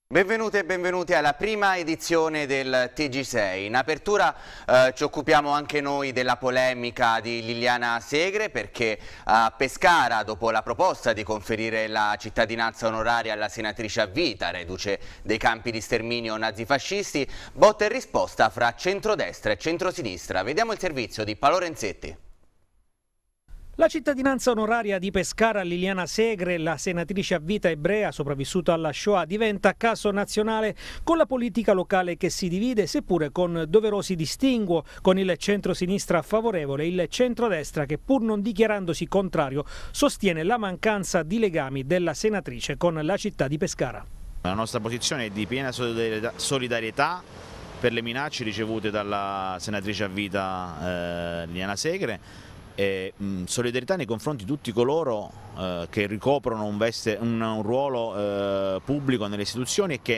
Benvenute e benvenuti alla prima edizione del TG6. In apertura ci occupiamo anche noi della polemica di Liliana Segre, perché a Pescara, dopo la proposta di conferire la cittadinanza onoraria alla senatrice a vita, reduce dei campi di sterminio nazifascisti, botta e risposta fra centrodestra e centrosinistra. Vediamo il servizio di Paolo Renzetti. La cittadinanza onoraria di Pescara a Liliana Segre, la senatrice a vita ebrea sopravvissuta alla Shoah, diventa caso nazionale con la politica locale che si divide, seppure con doverosi distinguo, con il centro-sinistra favorevole e il centrodestra che, pur non dichiarandosi contrario, sostiene la mancanza di legami della senatrice con la città di Pescara. La nostra posizione è di piena solidarietà per le minacce ricevute dalla senatrice a vita Liliana Segre, e solidarietà nei confronti di tutti coloro che ricoprono un ruolo pubblico nelle istituzioni e che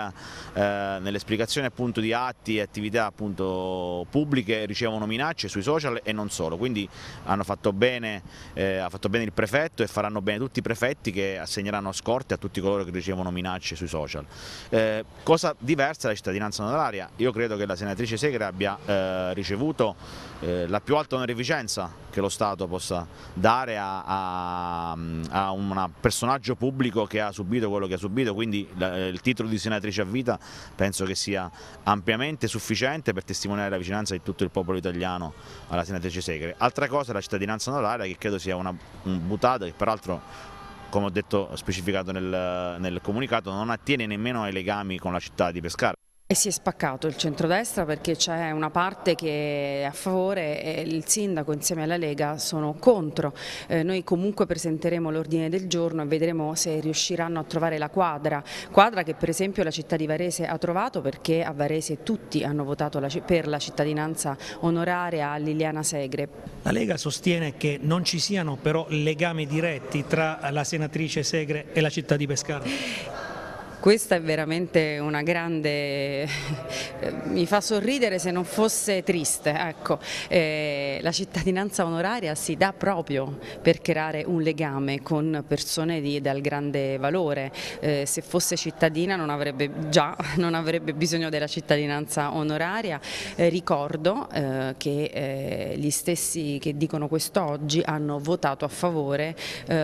nell'esplicazione appunto di atti e attività appunto pubbliche ricevono minacce sui social e non solo. Quindi ha fatto bene il prefetto e faranno bene tutti i prefetti che assegneranno scorte a tutti coloro che ricevono minacce sui social. Cosa diversa la cittadinanza onoraria. Io credo che la senatrice Segre abbia ricevuto la più alta onorificenza che lo Stato possa dare a un personaggio pubblico che ha subito quello che ha subito, quindi il titolo di senatrice a vita penso che sia ampiamente sufficiente per testimoniare la vicinanza di tutto il popolo italiano alla senatrice Segre. Altra cosa è la cittadinanza onoraria, che credo sia una buttata, che peraltro, come ho detto, specificato nel comunicato, non attiene nemmeno ai legami con la città di Pescara. E si è spaccato il centrodestra, perché c'è una parte che è a favore e il sindaco insieme alla Lega sono contro. Noi comunque presenteremo l'ordine del giorno e vedremo se riusciranno a trovare la quadra che per esempio la città di Varese ha trovato, perché a Varese tutti hanno votato per la cittadinanza onoraria a Liliana Segre. La Lega sostiene che non ci siano però legami diretti tra la senatrice Segre e la città di Pescara. Questa è veramente una grande, mi fa sorridere se non fosse triste, ecco. La cittadinanza onoraria si dà proprio per creare un legame con persone dal grande valore. Se fosse cittadina non avrebbe bisogno della cittadinanza onoraria. Ricordo che gli stessi che dicono questo oggi hanno votato a favore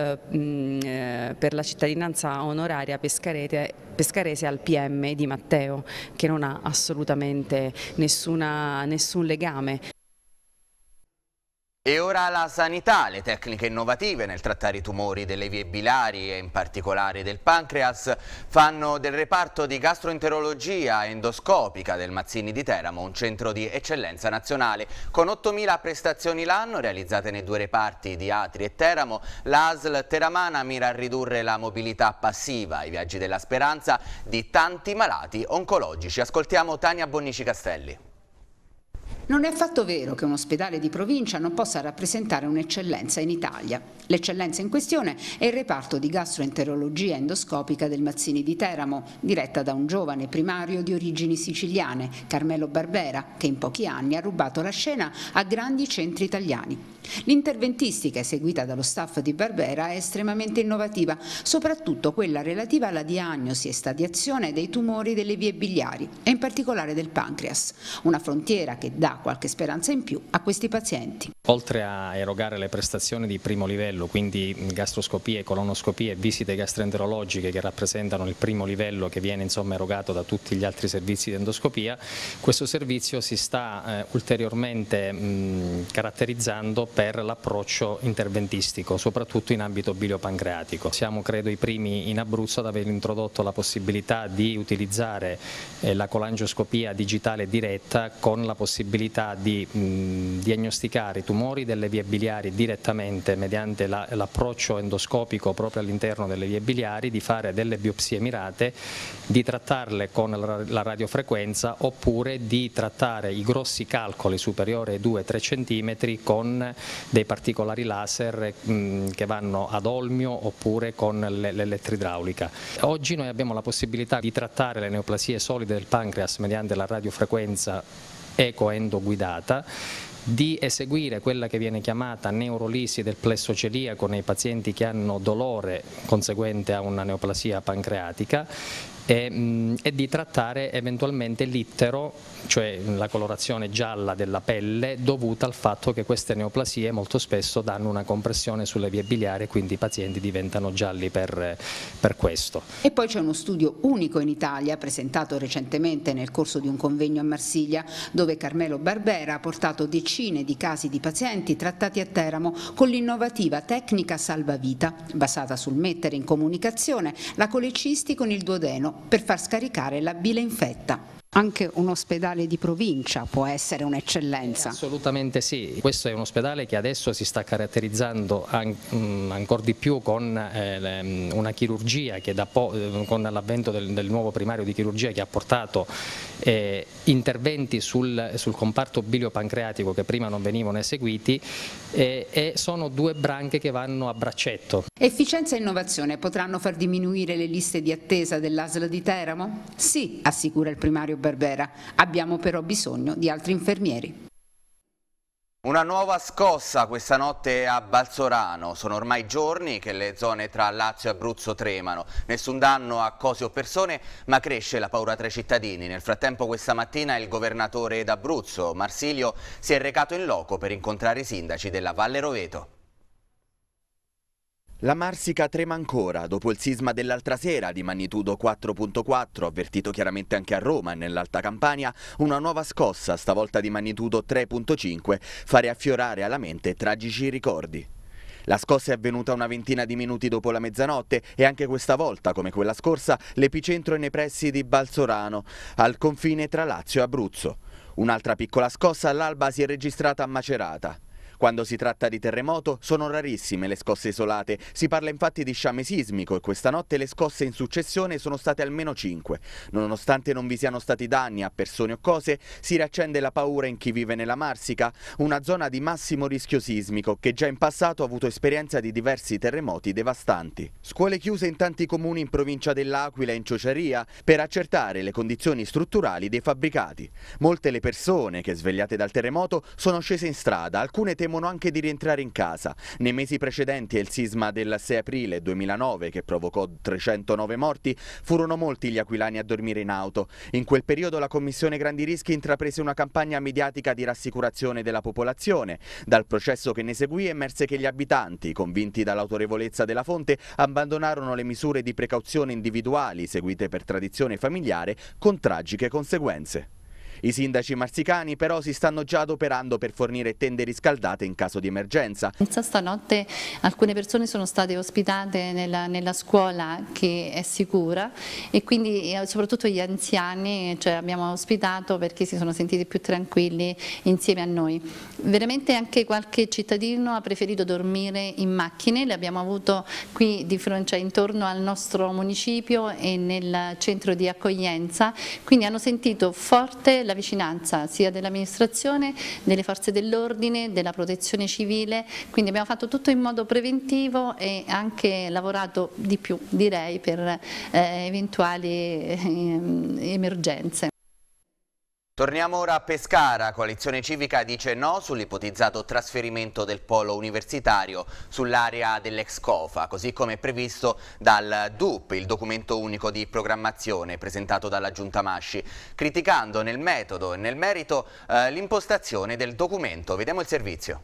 per la cittadinanza onoraria pescarese al PM di Matteo, che non ha assolutamente nessun legame. E ora la sanità, le tecniche innovative nel trattare i tumori delle vie bilari e in particolare del pancreas fanno del reparto di gastroenterologia endoscopica del Mazzini di Teramo un centro di eccellenza nazionale. Con 8.000 prestazioni l'anno realizzate nei due reparti di Atri e Teramo, la ASL teramana mira a ridurre la mobilità passiva, i viaggi della speranza di tanti malati oncologici. Ascoltiamo Tania Bonnici Castelli. Non è affatto vero che un ospedale di provincia non possa rappresentare un'eccellenza in Italia. L'eccellenza in questione è il reparto di gastroenterologia endoscopica del Mazzini di Teramo, diretta da un giovane primario di origini siciliane, Carmelo Barbera, che in pochi anni ha rubato la scena a grandi centri italiani. L'interventistica eseguita dallo staff di Barbera è estremamente innovativa, soprattutto quella relativa alla diagnosi e stadiazione dei tumori delle vie biliari e in particolare del pancreas, una frontiera che dà qualche speranza in più a questi pazienti. Oltre a erogare le prestazioni di primo livello, quindi gastroscopie, colonoscopie e visite gastroenterologiche che rappresentano il primo livello che viene erogato da tutti gli altri servizi di endoscopia, questo servizio si sta ulteriormente caratterizzando per l'approccio interventistico, soprattutto in ambito biliopancreatico. Siamo credo i primi in Abruzzo ad aver introdotto la possibilità di utilizzare la colangioscopia digitale diretta, con la possibilità di diagnosticare i tumori delle vie biliari direttamente mediante l'approccio endoscopico proprio all'interno delle vie biliari, di fare delle biopsie mirate, di trattarle con la radiofrequenza oppure di trattare i grossi calcoli superiori ai 2-3 cm con dei particolari laser che vanno ad olmio oppure con l'elettridraulica. Oggi noi abbiamo la possibilità di trattare le neoplasie solide del pancreas mediante la radiofrequenza ecoendoguidata di eseguire quella che viene chiamata neurolisi del plesso celiaco nei pazienti che hanno dolore conseguente a una neoplasia pancreatica e di trattare eventualmente l'ittero, cioè la colorazione gialla della pelle dovuta al fatto che queste neoplasie molto spesso danno una compressione sulle vie biliari e quindi i pazienti diventano gialli per questo. E poi c'è uno studio unico in Italia presentato recentemente nel corso di un convegno a Marsiglia, dove Carmelo Barbera ha portato decine di casi di pazienti trattati a Teramo con l'innovativa tecnica salvavita basata sul mettere in comunicazione la colecisti con il duodeno per far scaricare la bile infetta. Anche un ospedale di provincia può essere un'eccellenza. Assolutamente sì, questo è un ospedale che adesso si sta caratterizzando ancora di più con una chirurgia che con l'avvento del nuovo primario di chirurgia che ha portato interventi sul comparto biliopancreatico che prima non venivano eseguiti e sono due branche che vanno a braccetto. Efficienza e innovazione potranno far diminuire le liste di attesa dell'ASL di Teramo? Sì, assicura il primario Barbera, abbiamo però bisogno di altri infermieri. Una nuova scossa questa notte a Balsorano. Sono ormai giorni che le zone tra Lazio e Abruzzo tremano. Nessun danno a cose o persone, ma cresce la paura tra i cittadini. Nel frattempo questa mattina il governatore d'Abruzzo, Marsilio, si è recato in loco per incontrare i sindaci della Valle Roveto. La Marsica trema ancora dopo il sisma dell'altra sera di magnitudo 4.4, avvertito chiaramente anche a Roma e nell'Alta Campania. Una nuova scossa, stavolta di magnitudo 3.5, fa riaffiorare alla mente tragici ricordi. La scossa è avvenuta una ventina di minuti dopo la mezzanotte e anche questa volta, come quella scorsa, l'epicentro è nei pressi di Balsorano, al confine tra Lazio e Abruzzo. Un'altra piccola scossa all'alba si è registrata a Macerata. Quando si tratta di terremoto sono rarissime le scosse isolate, si parla infatti di sciame sismico e questa notte le scosse in successione sono state almeno 5. Nonostante non vi siano stati danni a persone o cose, si riaccende la paura in chi vive nella Marsica, una zona di massimo rischio sismico che già in passato ha avuto esperienza di diversi terremoti devastanti. Scuole chiuse in tanti comuni in provincia dell'Aquila e in Ciociaria per accertare le condizioni strutturali dei fabbricati. Molte le persone che, svegliate dal terremoto, sono scese in strada, alcune temono anche di rientrare in casa. Nei mesi precedenti al sisma del 6 aprile 2009 che provocò 309 morti, furono molti gli aquilani a dormire in auto. In quel periodo la Commissione Grandi Rischi intraprese una campagna mediatica di rassicurazione della popolazione. Dal processo che ne seguì emerse che gli abitanti, convinti dall'autorevolezza della fonte, abbandonarono le misure di precauzione individuali seguite per tradizione familiare con tragiche conseguenze. I sindaci marsicani però si stanno già adoperando per fornire tende riscaldate in caso di emergenza. Stanotte alcune persone sono state ospitate nella scuola che è sicura e quindi soprattutto gli anziani abbiamo ospitato perché si sono sentiti più tranquilli insieme a noi. Veramente anche qualche cittadino ha preferito dormire in macchine, le abbiamo avuto qui di fronte, intorno al nostro municipio e nel centro di accoglienza, quindi hanno sentito forte la vicinanza sia dell'amministrazione, delle forze dell'ordine, della protezione civile, quindi abbiamo fatto tutto in modo preventivo e anche lavorato di più, direi, per eventuali emergenze. Torniamo ora a Pescara. Coalizione Civica dice no sull'ipotizzato trasferimento del polo universitario sull'area dell'ex Cofa, così come previsto dal DUP, il documento unico di programmazione presentato dalla Giunta Masci, criticando nel metodo e nel merito l'impostazione del documento. Vediamo il servizio.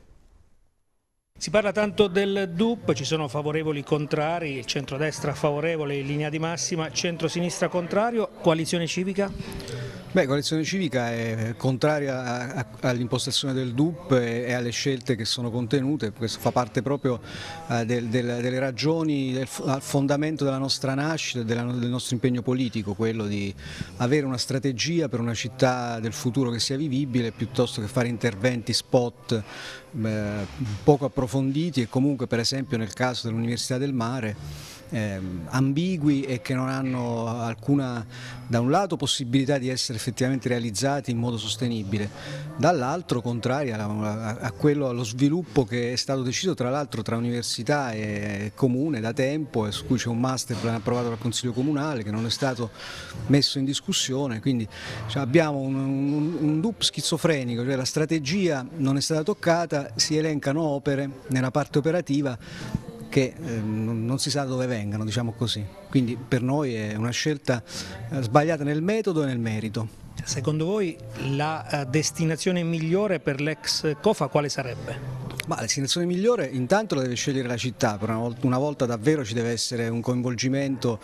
Si parla tanto del DUP, ci sono favorevoli contrari, il centrodestra favorevole in linea di massima, centrosinistra contrario, coalizione civica? Coalizione Civica è contraria all'impostazione del DUP e alle scelte che sono contenute. Questo fa parte proprio delle ragioni, del fondamento della nostra nascita, del nostro impegno politico, quello di avere una strategia per una città del futuro che sia vivibile, piuttosto che fare interventi spot poco approfonditi e comunque, per esempio nel caso dell'Università del Mare, ambigui e che non hanno alcuna, da un lato, possibilità di essere effettivamente realizzati in modo sostenibile, dall'altro contrari allo sviluppo che è stato deciso tra l'altro tra università e comune da tempo, e su cui c'è un masterplan approvato dal Consiglio Comunale che non è stato messo in discussione. Quindi abbiamo un DUP schizofrenico, cioè la strategia non è stata toccata, si elencano opere nella parte operativa che non si sa dove vengano, diciamo così. Quindi per noi è una scelta sbagliata nel metodo e nel merito. Secondo voi la destinazione migliore per l'ex COFA quale sarebbe? Ma la destinazione migliore intanto la deve scegliere la città, per una volta davvero ci deve essere un coinvolgimento.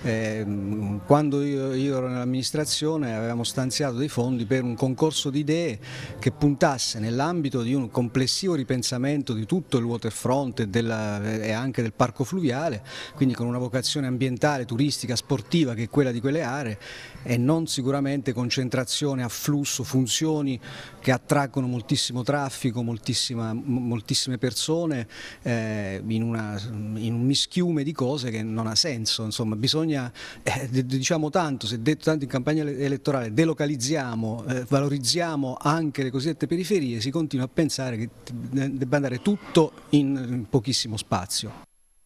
Quando io ero nell'amministrazione avevamo stanziato dei fondi per un concorso di idee che puntasse nell'ambito di un complessivo ripensamento di tutto il waterfront e anche del parco fluviale, quindi con una vocazione ambientale, turistica, sportiva che è quella di quelle aree, e non sicuramente concentrazione, afflusso, funzioni che attraggono moltissimo traffico, moltissime persone in un mischiume di cose che non ha senso. Insomma, bisogna, diciamo tanto, si è detto tanto in campagna elettorale, delocalizziamo, valorizziamo anche le cosiddette periferie, si continua a pensare che debba andare tutto in pochissimo spazio.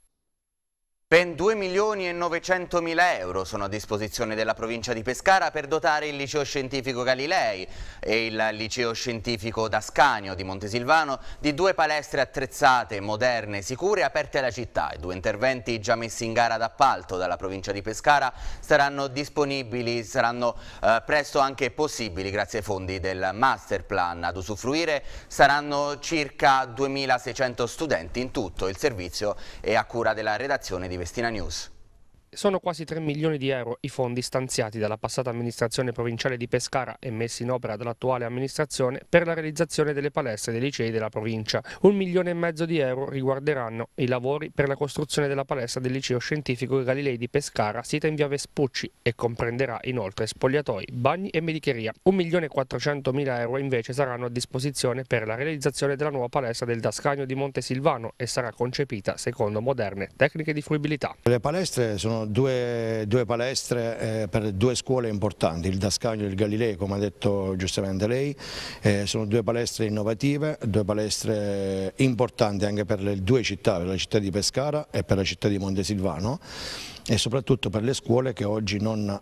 Ben 2.900.000 euro sono a disposizione della provincia di Pescara per dotare il liceo scientifico Galilei e il liceo scientifico d'Ascanio di Montesilvano di 2 palestre attrezzate, moderne, sicure e aperte alla città. I 2 interventi già messi in gara d'appalto dalla provincia di Pescara saranno disponibili, saranno presto anche possibili grazie ai fondi del Masterplan. Ad usufruire saranno circa 2.600 studenti in tutto. Il servizio è a cura della redazione di Vestina News. Sono quasi 3 milioni di euro i fondi stanziati dalla passata amministrazione provinciale di Pescara e messi in opera dall'attuale amministrazione per la realizzazione delle palestre dei licei della provincia. 1,5 milioni di euro riguarderanno i lavori per la costruzione della palestra del liceo scientifico Galilei di Pescara, sita in via Vespucci, e comprenderà inoltre spogliatoi, bagni e medicheria. 1.400.000 euro invece saranno a disposizione per la realizzazione della nuova palestra del D'Ascanio di Montesilvano e sarà concepita secondo moderne tecniche di fruibilità. Le palestre sono due palestre per 2 scuole importanti, il D'Ascanio e il Galilei, come ha detto giustamente lei. Sono 2 palestre innovative, 2 palestre importanti anche per le 2 città, per la città di Pescara e per la città di Montesilvano, e soprattutto per le scuole che oggi non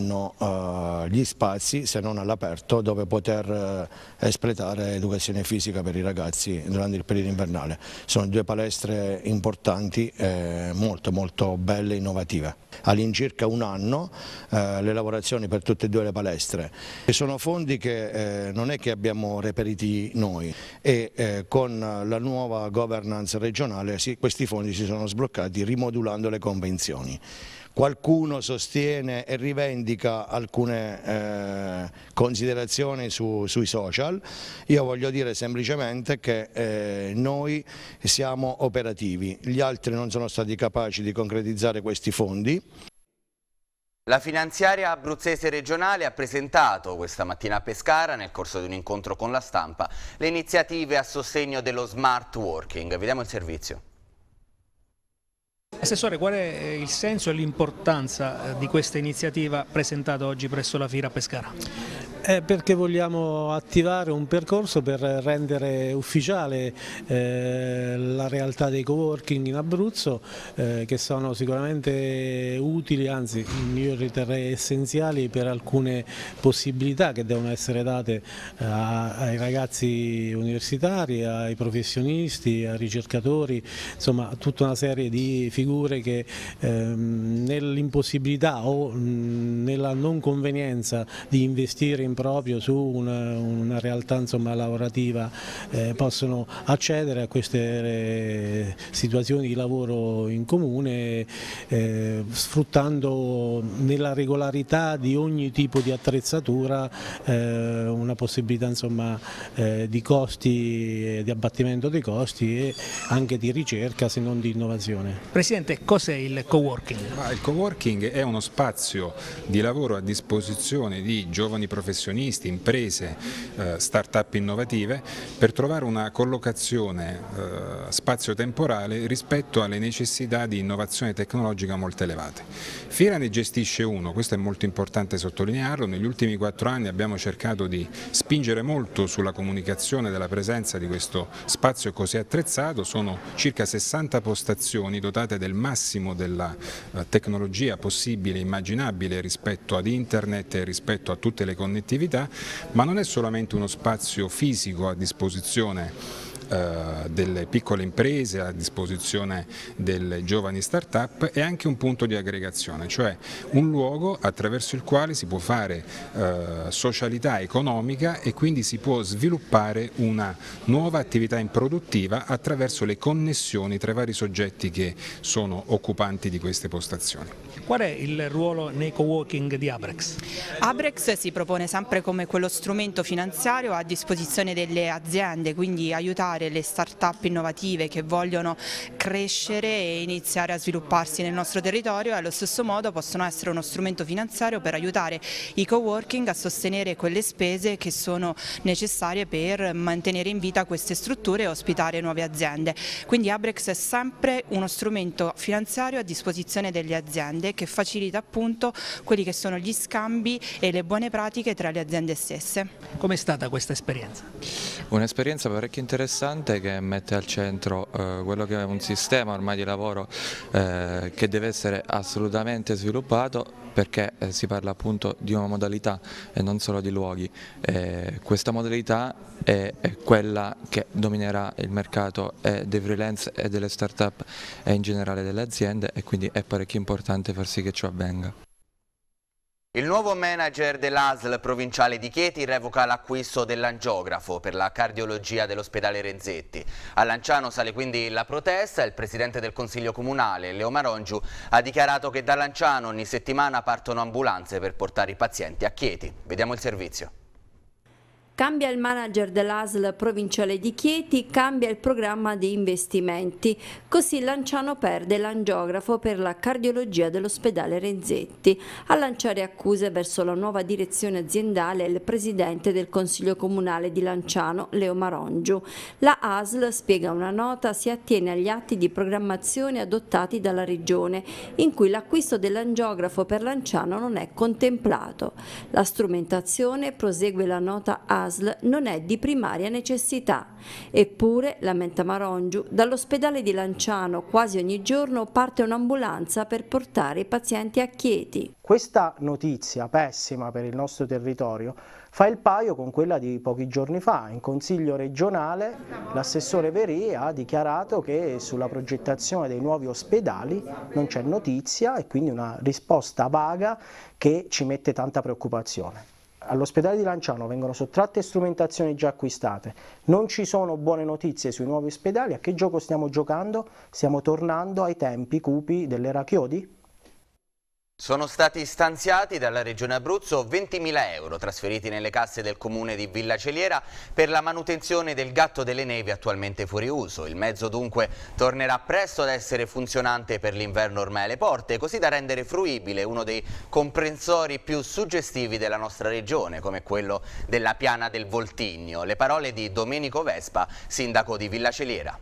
hanno gli spazi, se non all'aperto, dove poter espletare educazione fisica per i ragazzi durante il periodo invernale. Sono 2 palestre importanti, molto belle e innovative. All'incirca 1 anno le lavorazioni per tutte e 2 le palestre. Sono fondi che non è che abbiamo reperiti noi, e con la nuova governance regionale questi fondi si sono sbloccati rimodulando le convenzioni. Qualcuno sostiene e rivendica alcune considerazioni sui social. Io voglio dire semplicemente che noi siamo operativi, gli altri non sono stati capaci di concretizzare questi fondi. La finanziaria abruzzese regionale ha presentato questa mattina a Pescara, nel corso di un incontro con la stampa, le iniziative a sostegno dello smart working. Vediamo il servizio. Assessore, qual è il senso e l'importanza di questa iniziativa presentata oggi presso la Fiera a Pescara? Perché vogliamo attivare un percorso per rendere ufficiale la realtà dei coworking in Abruzzo, che sono sicuramente utili, anzi io riterrei essenziali per alcune possibilità che devono essere date ai ragazzi universitari, ai professionisti, ai ricercatori, insomma tutta una serie di figure che nell'impossibilità o nella non convenienza di investire in proprio su una realtà, insomma, lavorativa, possono accedere a queste situazioni di lavoro in comune, sfruttando nella regolarità di ogni tipo di attrezzatura una possibilità, insomma, di costi, di abbattimento dei costi e anche di ricerca, se non di innovazione. Presidente, cos'è il coworking? Il coworking è uno spazio di lavoro a disposizione di giovani professionisti professionisti, imprese, start-up innovative per trovare una collocazione spazio-temporale rispetto alle necessità di innovazione tecnologica molto elevate. Fiera ne gestisce uno, questo è molto importante sottolinearlo, negli ultimi 4 anni abbiamo cercato di spingere molto sulla comunicazione della presenza di questo spazio così attrezzato, sono circa 60 postazioni dotate del massimo della tecnologia possibile e immaginabile rispetto ad internet e rispetto a tutte le connettività, ma non è solamente uno spazio fisico a disposizione delle piccole imprese, a disposizione delle giovani start-up, è anche un punto di aggregazione, cioè un luogo attraverso il quale si può fare socialità economica e quindi si può sviluppare una nuova attività improduttiva attraverso le connessioni tra i vari soggetti che sono occupanti di queste postazioni. Qual è il ruolo nei coworking di Abrex? Abrex si propone sempre come quello strumento finanziario a disposizione delle aziende, quindi aiutare le start-up innovative che vogliono crescere e iniziare a svilupparsi nel nostro territorio, e allo stesso modo possono essere uno strumento finanziario per aiutare i coworking a sostenere quelle spese che sono necessarie per mantenere in vita queste strutture e ospitare nuove aziende. Quindi Abrex è sempre uno strumento finanziario a disposizione delle aziende che facilita appunto quelli che sono gli scambi e le buone pratiche tra le aziende stesse. Com'è stata questa esperienza? Un'esperienza parecchio interessante che mette al centro quello che è un sistema ormai di lavoro che deve essere assolutamente sviluppato, perché si parla appunto di una modalità e non solo di luoghi. Questa modalità è quella che dominerà il mercato dei freelance e delle start-up e in generale delle aziende, e quindi è parecchio importante far sì che ciò avvenga. Il nuovo manager dell'ASL provinciale di Chieti revoca l'acquisto dell'angiografo per la cardiologia dell'ospedale Renzetti. A Lanciano sale quindi la protesta e il presidente del Consiglio Comunale, Leo Marongiu, ha dichiarato che da Lanciano ogni settimana partono ambulanze per portare i pazienti a Chieti. Vediamo il servizio. Cambia il manager dell'ASL provinciale di Chieti, cambia il programma di investimenti. Così Lanciano perde l'angiografo per la cardiologia dell'ospedale Renzetti. A lanciare accuse verso la nuova direzione aziendale il presidente del Consiglio Comunale di Lanciano, Leo Marongiu. La ASL, spiega una nota, si attiene agli atti di programmazione adottati dalla Regione, in cui l'acquisto dell'angiografo per Lanciano non è contemplato. La strumentazione, prosegue la nota ASL, non è di primaria necessità. Eppure, lamenta Marongiu, dall'ospedale di Lanciano quasi ogni giorno parte un'ambulanza per portare i pazienti a Chieti. Questa notizia pessima per il nostro territorio fa il paio con quella di pochi giorni fa. In Consiglio regionale l'assessore Verì ha dichiarato che sulla progettazione dei nuovi ospedali non c'è notizia, e quindi una risposta vaga che ci mette tanta preoccupazione. All'ospedale di Lanciano vengono sottratte strumentazioni già acquistate, non ci sono buone notizie sui nuovi ospedali. A che gioco stiamo giocando? Stiamo tornando ai tempi cupi dell'era Chiodi? Sono stati stanziati dalla Regione Abruzzo 20.000 euro trasferiti nelle casse del comune di Villa Celiera per la manutenzione del gatto delle nevi attualmente fuori uso. Il mezzo dunque tornerà presto ad essere funzionante per l'inverno ormai alle porte, così da rendere fruibile uno dei comprensori più suggestivi della nostra regione, come quello della Piana del Voltigno. Le parole di Domenico Vespa, sindaco di Villa Celiera.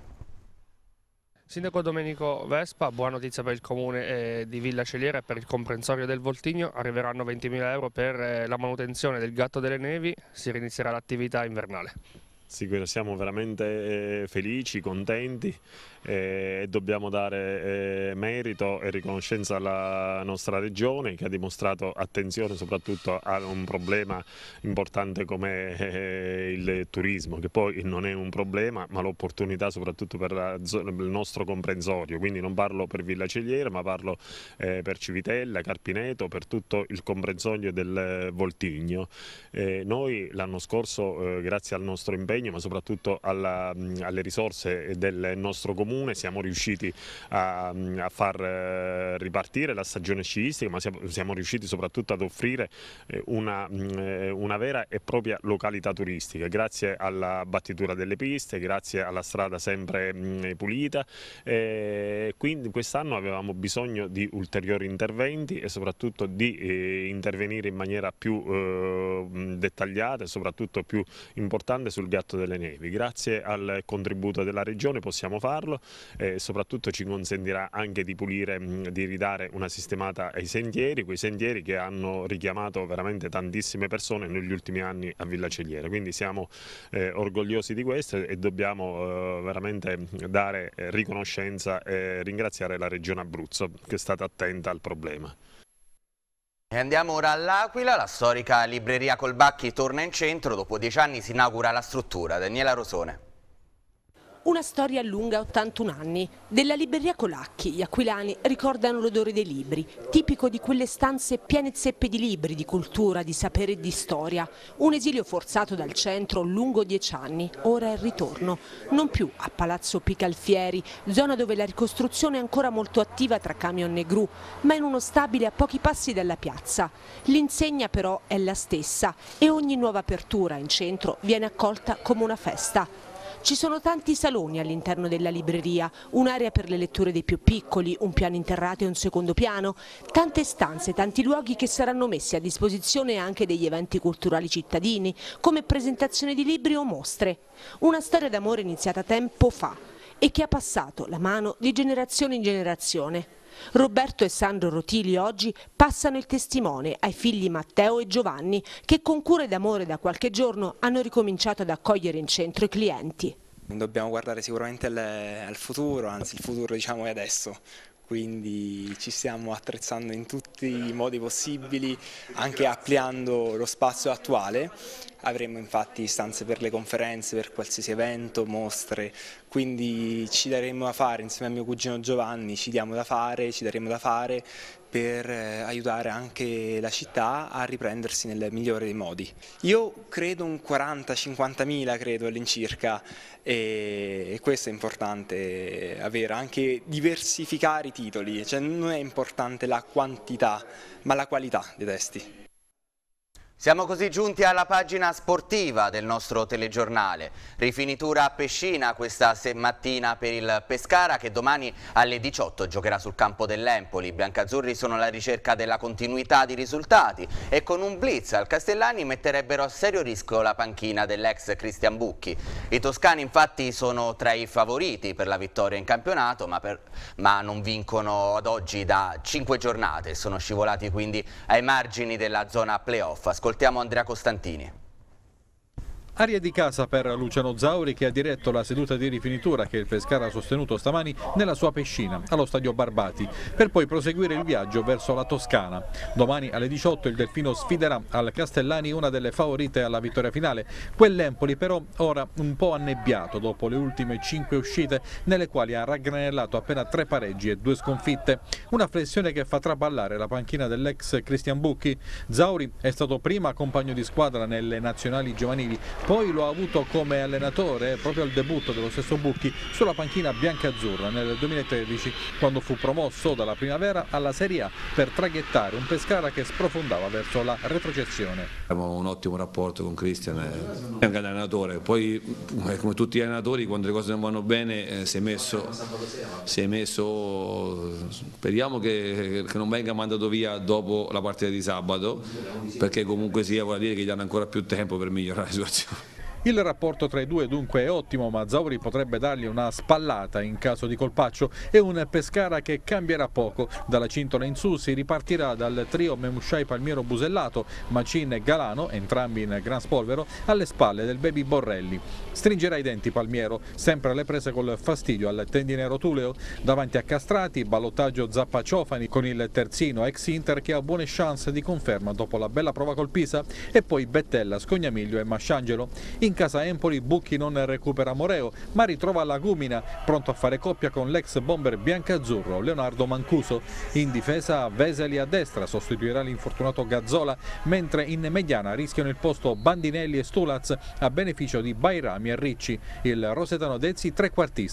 Sindaco Domenico Vespa, buona notizia per il comune di Villa Celiera e per il comprensorio del Voltigno. Arriveranno 20.000 euro per la manutenzione del gatto delle nevi, si rinizierà l'attività invernale. Sì, siamo veramente felici, contenti e dobbiamo dare merito e riconoscenza alla nostra regione, che ha dimostrato attenzione soprattutto a un problema importante come il turismo, che poi non è un problema ma l'opportunità soprattutto per il nostro comprensorio. Quindi non parlo per Villa Celiera ma parlo per Civitella, Carpineto, per tutto il comprensorio del Voltigno. Noi l'anno scorso, grazie al nostro impegno ma soprattutto alle risorse del nostro comune, comune siamo riusciti a far ripartire la stagione sciistica, ma siamo riusciti soprattutto ad offrire una vera e propria località turistica, grazie alla battitura delle piste, grazie alla strada sempre pulita. Quindi quest'anno avevamo bisogno di ulteriori interventi e soprattutto di intervenire in maniera più dettagliata e soprattutto più importante sul Gatto delle Nevi. Grazie al contributo della Regione possiamo farlo e soprattutto ci consentirà anche di pulire, di ridare una sistemata ai sentieri, quei sentieri che hanno richiamato veramente tantissime persone negli ultimi anni a Villa Celiera. Quindi siamo orgogliosi di questo e dobbiamo veramente dare riconoscenza e ringraziare la Regione Abruzzo che è stata attenta al problema. E andiamo ora all'Aquila, la storica libreria Colbacchi torna in centro, dopo 10 anni si inaugura la struttura. Daniela Rosone. Una storia lunga 81 anni. Della libreria Colacchi gli aquilani ricordano l'odore dei libri, tipico di quelle stanze piene zeppe di libri, di cultura, di sapere e di storia. Un esilio forzato dal centro lungo 10 anni, ora è il ritorno. Non più a Palazzo Picalfieri, zona dove la ricostruzione è ancora molto attiva tra camion e gru, ma in uno stabile a pochi passi dalla piazza. L'insegna però è la stessa e ogni nuova apertura in centro viene accolta come una festa. Ci sono tanti saloni all'interno della libreria, un'area per le letture dei più piccoli, un piano interrato e un secondo piano, tante stanze, tanti luoghi che saranno messi a disposizione anche degli eventi culturali cittadini, come presentazioni di libri o mostre. Una storia d'amore iniziata tempo fa e che ha passato la mano di generazione in generazione. Roberto e Sandro Rotili oggi passano il testimone ai figli Matteo e Giovanni che con cura ed amore da qualche giorno hanno ricominciato ad accogliere in centro i clienti. Dobbiamo guardare sicuramente al futuro, anzi il futuro diciamo è adesso. Quindi ci stiamo attrezzando in tutti i modi possibili, anche ampliando lo spazio attuale. Avremo infatti stanze per le conferenze, per qualsiasi evento, mostre, quindi ci daremo da fare insieme a mio cugino Giovanni, ci daremo da fare per aiutare anche la città a riprendersi nel migliore dei modi. Io credo un 40-50.000 credo all'incirca e questo è importante avere, anche diversificare i titoli, cioè non è importante la quantità ma la qualità dei testi. Siamo così giunti alla pagina sportiva del nostro telegiornale. Rifinitura a Pescina questa mattina per il Pescara che domani alle 18 giocherà sul campo dell'Empoli. I biancazzurri sono alla ricerca della continuità di risultati e con un blitz al Castellani metterebbero a serio rischio la panchina dell'ex Cristian Bucchi. I toscani infatti sono tra i favoriti per la vittoria in campionato ma non vincono ad oggi da 5 giornate e sono scivolati quindi ai margini della zona playoff. Ascoltiamo Andrea Costantini. Aria di casa per Luciano Zauri che ha diretto la seduta di rifinitura che il Pescara ha sostenuto stamani nella sua Pescina, allo stadio Barbati, per poi proseguire il viaggio verso la Toscana. Domani alle 18 il Delfino sfiderà al Castellani, una delle favorite alla vittoria finale. Quell'Empoli però ora un po' annebbiato dopo le ultime 5 uscite nelle quali ha raggranellato appena 3 pareggi e 2 sconfitte. Una flessione che fa traballare la panchina dell'ex Cristian Bucchi. Zauri è stato prima compagno di squadra nelle nazionali giovanili, poi lo ha avuto come allenatore proprio al debutto dello stesso Bucchi sulla panchina biancazzurra nel 2013 quando fu promosso dalla primavera alla Serie A per traghettare un Pescara che sprofondava verso la retrocessione. Abbiamo un ottimo rapporto con Cristian, è un grande allenatore, poi come tutti gli allenatori quando le cose non vanno bene si è messo, speriamo che non venga mandato via dopo la partita di sabato perché comunque sia vuol dire che gli hanno ancora più tempo per migliorare la situazione. Il rapporto tra i due dunque è ottimo, ma Zauri potrebbe dargli una spallata in caso di colpaccio. È un Pescara che cambierà poco. Dalla cintola in su si ripartirà dal trio Memushai Palmiero Busellato, Macin e Galano, entrambi in gran spolvero, alle spalle del baby Borrelli. Stringerà i denti Palmiero, sempre alle prese col fastidio al tendine rotuleo. Davanti a Castrati, ballottaggio Zappa Ciofani con il terzino ex Inter che ha buone chance di conferma dopo la bella prova col Pisa, e poi Bettella, Scognamiglio e Masciangelo. In casa Empoli Bucchi non recupera Moreo, ma ritrova Lagumina, pronto a fare coppia con l'ex bomber biancazzurro Leonardo Mancuso. In difesa Veseli a destra sostituirà l'infortunato Gazzola, mentre in mediana rischiano il posto Bandinelli e Stulaz a beneficio di Bairami e Ricci. Il rosetano Dezzi trequartista.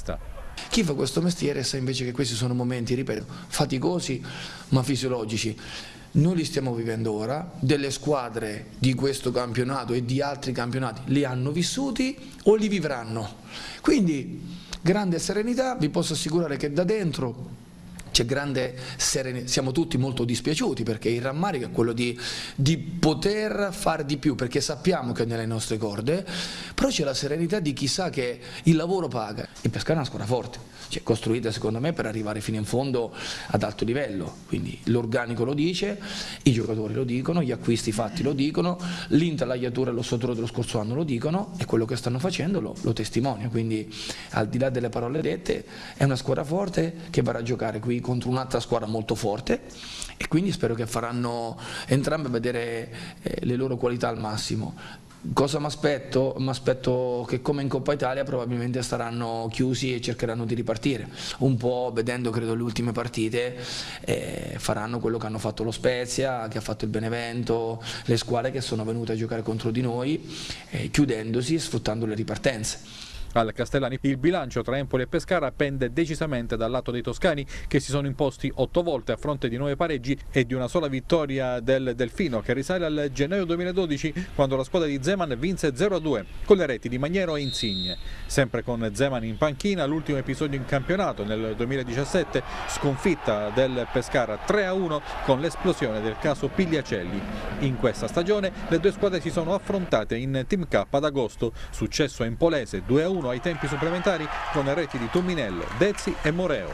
Chi fa questo mestiere sa invece che questi sono momenti, ripeto, faticosi ma fisiologici. Noi li stiamo vivendo ora, delle squadre di questo campionato e di altri campionati li hanno vissuti o li vivranno. Quindi grande serenità, vi posso assicurare che da dentro c'è grande serenità, siamo tutti molto dispiaciuti perché il rammarico è quello di poter fare di più, perché sappiamo che è nelle nostre corde, però c'è la serenità di chi sa che il lavoro paga. Il Pescara è una squadra forte, cioè costruita secondo me per arrivare fino in fondo ad alto livello, quindi l'organico lo dice, i giocatori lo dicono, gli acquisti fatti lo dicono, l'intagliatura e l'ossatura dello scorso anno lo dicono e quello che stanno facendo lo testimonia, quindi al di là delle parole dette è una squadra forte che va a giocare qui contro un'altra squadra molto forte e quindi spero che faranno entrambe vedere le loro qualità al massimo. Cosa mi aspetto? Mi aspetto che come in Coppa Italia probabilmente saranno chiusi e cercheranno di ripartire, un po' vedendo credo le ultime partite, faranno quello che hanno fatto lo Spezia, che ha fatto il Benevento, le squadre che sono venute a giocare contro di noi, chiudendosi e sfruttando le ripartenze. Al Castellani il bilancio tra Empoli e Pescara pende decisamente dal lato dei toscani, che si sono imposti 8 volte a fronte di 9 pareggi e di una sola vittoria del Delfino, che risale al gennaio 2012 quando la squadra di Zeman vinse 0-2 con le reti di Maniero e Insigne. Sempre con Zeman in panchina, l'ultimo episodio in campionato nel 2017, sconfitta del Pescara 3-1 con l'esplosione del caso Pigliacelli. In questa stagione le due squadre si sono affrontate in Team K ad agosto, successo empolese 2-1 ai tempi supplementari con reti di Tominello, Dezzi e Moreo.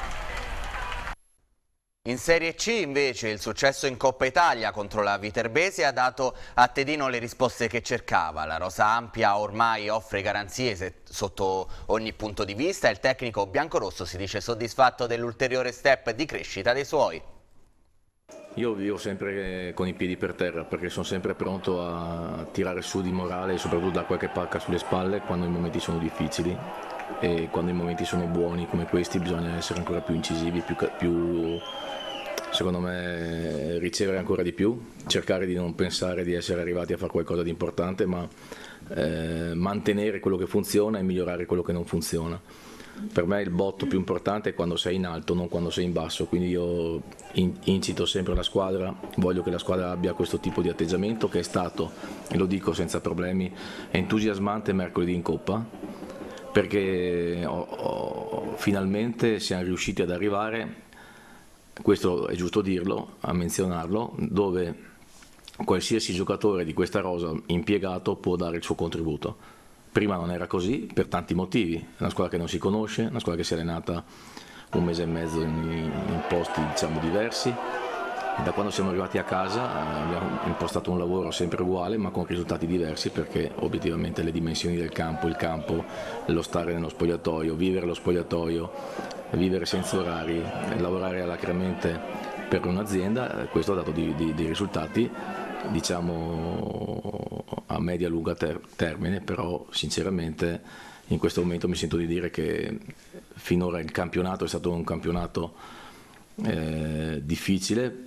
In Serie C invece il successo in Coppa Italia contro la Viterbese ha dato a Tedino le risposte che cercava. La rosa ampia ormai offre garanzie sotto ogni punto di vista e il tecnico biancorosso si dice soddisfatto dell'ulteriore step di crescita dei suoi. Io vivo sempre con i piedi per terra perché sono sempre pronto a tirare su di morale e soprattutto da qualche pacca sulle spalle quando i momenti sono difficili, e quando i momenti sono buoni come questi bisogna essere ancora più incisivi, più secondo me ricevere ancora di più, cercare di non pensare di essere arrivati a fare qualcosa di importante, ma mantenere quello che funziona e migliorare quello che non funziona. Per me il botto più importante è quando sei in alto, non quando sei in basso, quindi io incito sempre la squadra, voglio che la squadra abbia questo tipo di atteggiamento che è stato, e lo dico senza problemi, entusiasmante mercoledì in Coppa, perché finalmente siamo riusciti ad arrivare, questo è giusto dirlo, a menzionarlo, dove qualsiasi giocatore di questa rosa impiegato può dare il suo contributo. Prima non era così per tanti motivi, è una squadra che non si conosce, una squadra che si è allenata un mese e mezzo in posti diciamo diversi, e da quando siamo arrivati a casa abbiamo impostato un lavoro sempre uguale ma con risultati diversi, perché obiettivamente le dimensioni del campo, il campo, lo stare nello spogliatoio, vivere lo spogliatoio, vivere senza orari, lavorare alacremente per un'azienda, questo ha dato dei risultati diciamo a media-lunga termine, però sinceramente in questo momento mi sento di dire che finora il campionato è stato un campionato difficile,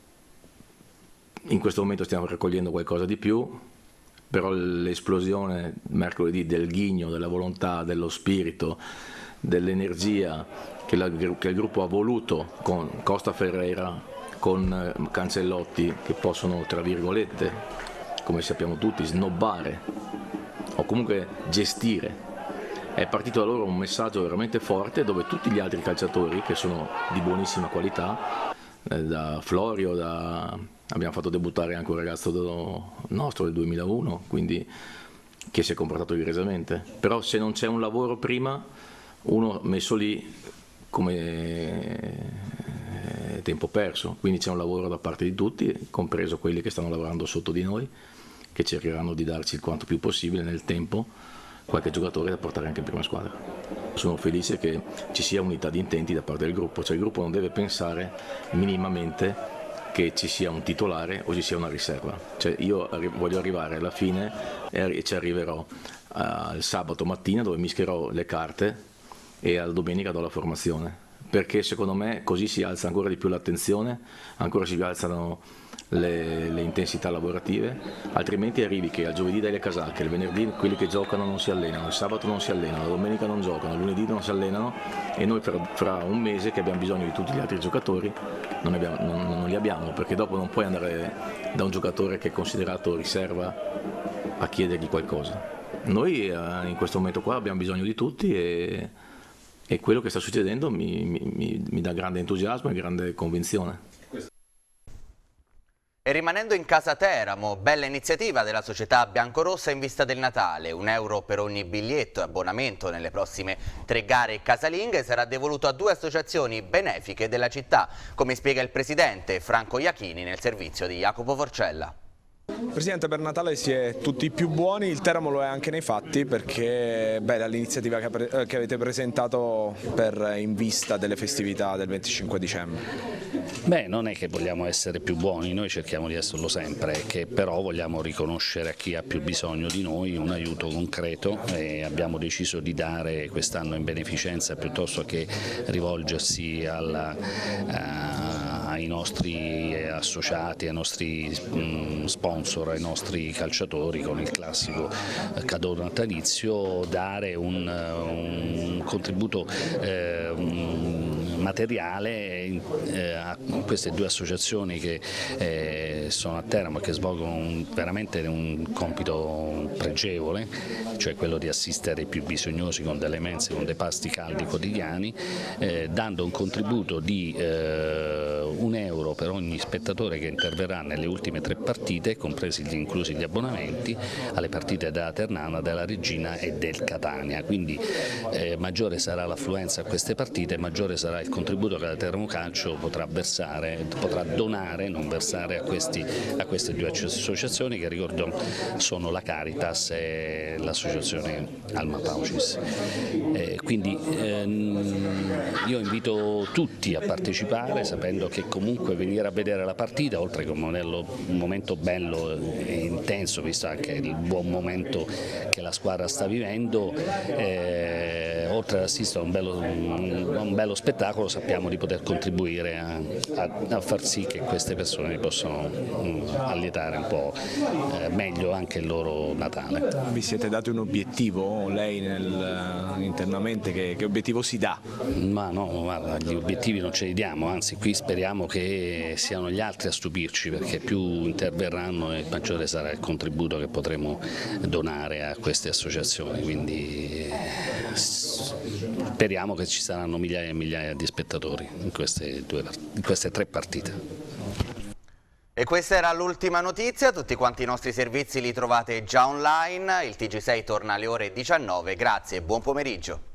in questo momento stiamo raccogliendo qualcosa di più, però l'esplosione mercoledì del ghigno, della volontà, dello spirito, dell'energia che il gruppo ha voluto con Costa Ferreira, con Cancellotti, che possono, tra virgolette, come sappiamo tutti, snobbare o comunque gestire. È partito da loro un messaggio veramente forte, dove tutti gli altri calciatori, che sono di buonissima qualità, da Florio, abbiamo fatto debuttare anche un ragazzo nostro del 2001, quindi che si è comportato egregiamente. Però se non c'è un lavoro prima, uno messo lì come tempo perso, quindi c'è un lavoro da parte di tutti, compreso quelli che stanno lavorando sotto di noi, che cercheranno di darci il quanto più possibile nel tempo qualche giocatore da portare anche in prima squadra. Sono felice che ci sia unità di intenti da parte del gruppo, cioè il gruppo non deve pensare minimamente che ci sia un titolare o ci sia una riserva, cioè io voglio arrivare alla fine e ci arriverò il sabato mattina dove mischierò le carte e alla domenica do la formazione, perché secondo me così si alza ancora di più l'attenzione, ancora si alzano le intensità lavorative, altrimenti arrivi che al giovedì dai le casacche, il venerdì quelli che giocano non si allenano, il sabato non si allenano, la domenica non giocano, il lunedì non si allenano e noi fra un mese che abbiamo bisogno di tutti gli altri giocatori non li abbiamo, perché dopo non puoi andare da un giocatore che è considerato riserva a chiedergli qualcosa. Noi in questo momento qua abbiamo bisogno di tutti e quello che sta succedendo mi dà grande entusiasmo e grande convinzione. E rimanendo in casa Teramo, bella iniziativa della società biancorossa in vista del Natale. €1 per ogni biglietto e abbonamento nelle prossime 3 gare casalinghe sarà devoluto a 2 associazioni benefiche della città, come spiega il presidente Franco Iachini nel servizio di Jacopo Forcella. Presidente, per Natale si è tutti più buoni, il Teramo lo è anche nei fatti, perché bella l'iniziativa che avete presentato in vista delle festività del 25 dicembre. Beh, non è che vogliamo essere più buoni, noi cerchiamo di esserlo sempre, che però vogliamo riconoscere a chi ha più bisogno di noi un aiuto concreto e abbiamo deciso di dare quest'anno in beneficenza piuttosto che rivolgersi ai nostri associati, ai nostri sponsor, ai nostri calciatori con il classico cadeau natalizio, dare un contributo materiale a queste 2 associazioni che sono a Teramo e che svolgono veramente un compito pregevole, cioè quello di assistere i più bisognosi con delle mense, con dei pasti caldi quotidiani, dando un contributo di €1 per ogni spettatore che interverrà nelle ultime 3 partite, inclusi gli abbonamenti alle partite della Ternana, della Regina e del Catania. Quindi maggiore sarà l'affluenza a queste partite, maggiore sarà il contributo che la Teramo Calcio potrà donare, non versare a queste 2 associazioni che, ricordo, sono la Caritas e l'associazione Alma Paucis. Quindi io invito tutti a partecipare, sapendo che comunque venire a vedere la partita, oltre che un momento bello e intenso, visto anche il buon momento che la squadra sta vivendo, oltre ad assistere a un bello spettacolo, sappiamo di poter contribuire a far sì che queste persone possano allietare un po' meglio anche il loro Natale. Vi siete dati un obiettivo, lei internamente che obiettivo si dà? Ma no, guarda, gli obiettivi non ce li diamo, anzi qui speriamo che siano gli altri a stupirci, perché più interverranno e maggiore sarà il contributo che potremo donare a queste associazioni, quindi speriamo che ci saranno migliaia e migliaia di spettatori in queste 3 partite. E questa era l'ultima notizia, tutti quanti i nostri servizi li trovate già online, il TG6 torna alle ore 19, grazie e buon pomeriggio.